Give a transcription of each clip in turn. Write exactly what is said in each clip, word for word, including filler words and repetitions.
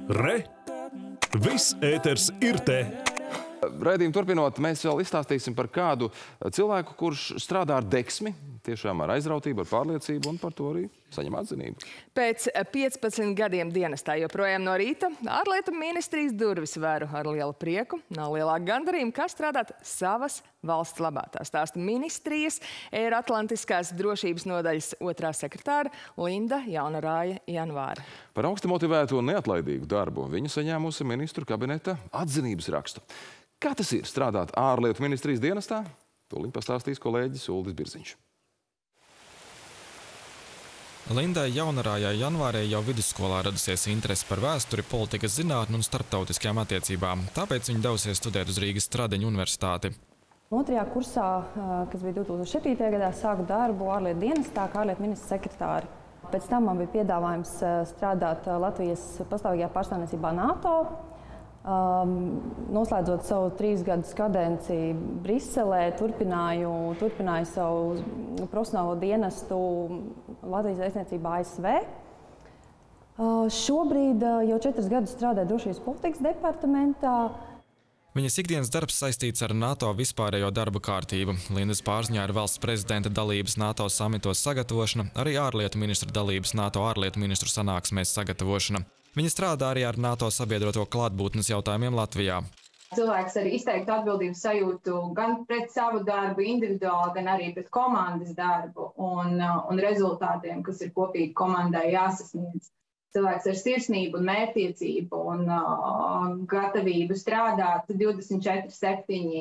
Re! Viss ēters ir te! Raidījumu turpinot, mēs vēl izstāstīsim par kādu cilvēku, kurš strādā ar deksmi, tiešām ar aizrautību, ar pārliecību un par to arī saņem atzinību. Pēc piecpadsmit gadiem dienestā joprojām no rīta ārlietu ministrijas durvis vēru ar lielu prieku. Nav lielāka gandarījuma, kā strādāt savas valsts labā. Tā stāsta ministrijas Eiroatlantiskās drošības nodaļas otrā sekretāra Linda Jaunarāja Janvāra. Par augsti motivēto un neatlaidīgu darbu viņa saņēmusi ministru kabineta atzinības rakstu. Kā tas ir strādāt ārlietu ministrijas dienestā? Tūlīt pastāstīs kolēģis Uldis Birziņš. Lindai Jaunarājai Janvārei jau vidusskolā radusies interese par vēsturi, politikas zinātni un starptautiskajām attiecībām. Tāpēc viņa devusies studēt uz Rīgas Stradeņu universitāti. Otrajā kursā, kas bija divi tūkstoši septītajā gadā, sāku darbu ārlietu dienestā kā ārlietu ministra sekretāri. Pēc tam man bija piedāvājums strādāt Latvijas pastāvīgajā pārstāvniecībā NATO. Um, noslēdzot savu trīs gadus kadenci Briselē, turpināju, turpināju savu profesionālo dienestu Latvijas vēstniecībā A S V. Uh, šobrīd uh, jau četrus gadus strādāju drošības politikas departamentā. Viņas ikdienas darbs saistīts ar NATO vispārējo darbu kārtību. Lindas pārziņā ir valsts prezidenta dalības NATO samitos sagatavošana, arī ārlietu ministru dalības NATO ārlietu ministru sanāksmēs sagatavošana. Viņa strādā arī ar NATO sabiedroto klātbūtnes jautājumiem Latvijā. Cilvēks arī izteiktu atbildības sajūtu gan pret savu darbu individuāli, gan arī pret komandas darbu un, un rezultātiem, kas ir kopīgi komandai jāsasniedz. Cilvēks ar sirsnību un mērķtiecību un uh, gatavību strādāt divdesmit četri septiņi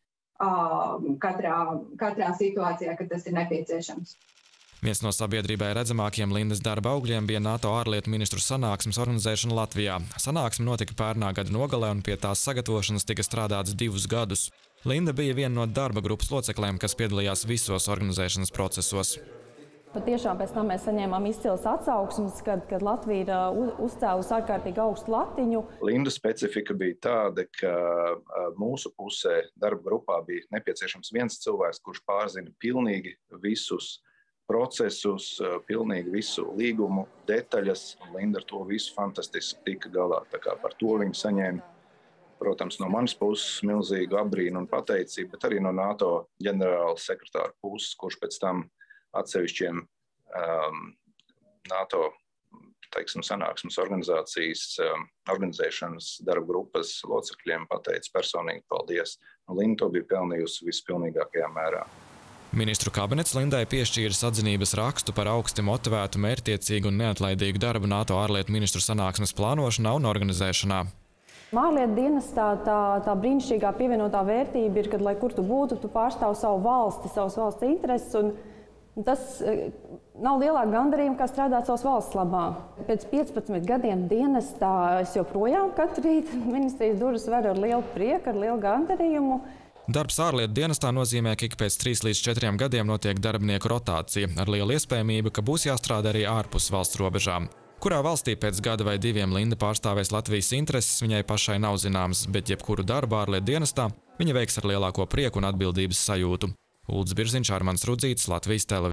uh, katrā, katrā situācijā, kad tas ir nepieciešams. Viens no sabiedrībai redzamākiem Lindas darba augļiem bija NATO ārlietu ministru sanāksmes organizēšana Latvijā. Sanāksme notika pērnā gada nogalē un pie tās sagatavošanas tika strādāts divus gadus. Linda bija viena no darba grupas locekļiem, kas piedalījās visos organizēšanas procesos. Patiešām pēc tam mēs saņēmām izcils atsauksmes, kad, kad Latvija ir uzcēlusi ārkārtīgi augstu latiņu. Linda specifika bija tāda, ka mūsu pusē darba grupā bija nepieciešams viens cilvēks, kurš pārzina pilnīgi visus procesus, pilnīgi visu līgumu, detaļas. Linda ar to visu fantastiski tika galā. Tā kā par to viņa saņēma, protams, no manas puses milzīgu apbrīnu un pateicību, bet arī no NATO ģenerāla sekretāra puses, kurš pēc tam atsevišķiem um, NATO teiksim, sanāksmes organizācijas um, organizēšanas darba grupas locekļiem pateica personīgi paldies. Linda to bija pelnījusi vispilnīgākajā mērā. Ministru kabinets Lindai piešķīris atzinības rakstu par augsti motivētu, mērķtiecīgu un neatlaidīgu darbu NATO ārlietu ministru sanāksmes plānošanā un organizēšanā. Ārlietu dienestā tā, tā brīnišķīgā pievienotā vērtība ir, kad, lai kur tu būtu, tu pārstāv savu valsti, savas valsts intereses, un tas nav lielāka gandarījuma, kā strādāt savas valsts labā. Pēc piecpadsmit gadiem dienestā es joprojām katru rītu ministrijas durvis veru ar lielu prieku, ar lielu gandarījumu. Darbs ārlietu dienestā nozīmē, ka ik pēc trīs līdz četriem gadiem notiek darbinieku rotācija, ar lielu iespējamību, ka būs jāstrādā arī ārpus valsts robežām. Kurā valstī pēc gada vai diviem Linda pārstāvēs Latvijas intereses, viņai pašai nav zināms, bet jebkuru darbu ārlietu dienestā viņa veiks ar lielāko prieku un atbildības sajūtu. Uldis Birziņš, Armands Rudzītis, Latvijas televīzija.